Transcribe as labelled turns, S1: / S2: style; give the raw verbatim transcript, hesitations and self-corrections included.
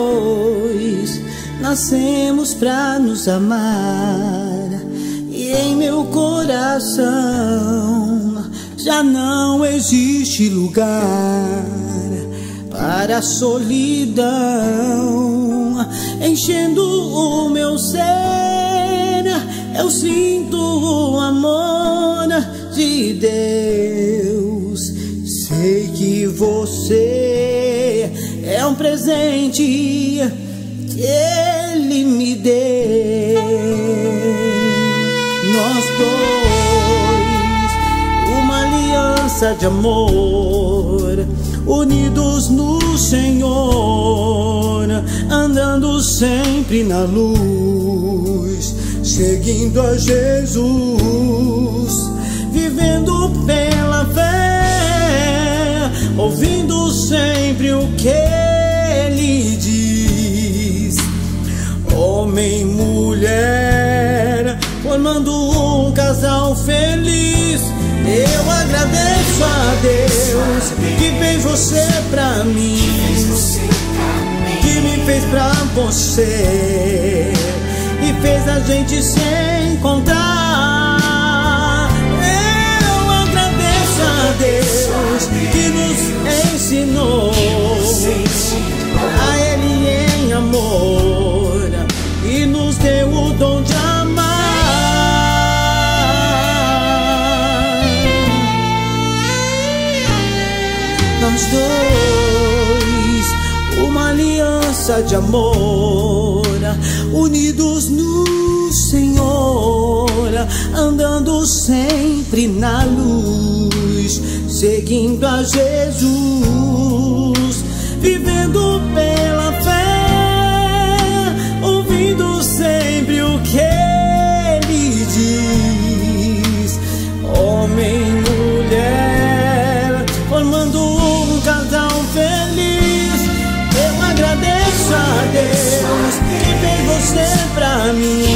S1: dois nascemos pra nos amar, e em meu coração já não existe lugar para a solidão. Enchendo o meu ser, eu sinto o amor de Deus. Sei que você é um presente que Ele me deu. Nós dois, uma aliança de amor, unidos no Senhor, andando sempre na luz, seguindo a Jesus, vivendo pela fé, ouvindo sempre o que Ele diz. Homem e mulher, formando um casal feliz. Eu agradeço a Deus que fez você pra mim, que me fez pra você e fez a gente se encontrar. Eu agradeço a Deus que nos ensinou a Ele em amor e nos deu o dom de amar. Nós dois, uma aliança de amor, unidos no Senhor, andando sempre na luz, seguindo a Jesus, vivendo pela fé, ouvindo sempre o que Ele diz. Homem e mulher, formando um casal feliz. Eu agradeço a Deus que fez você pra mim,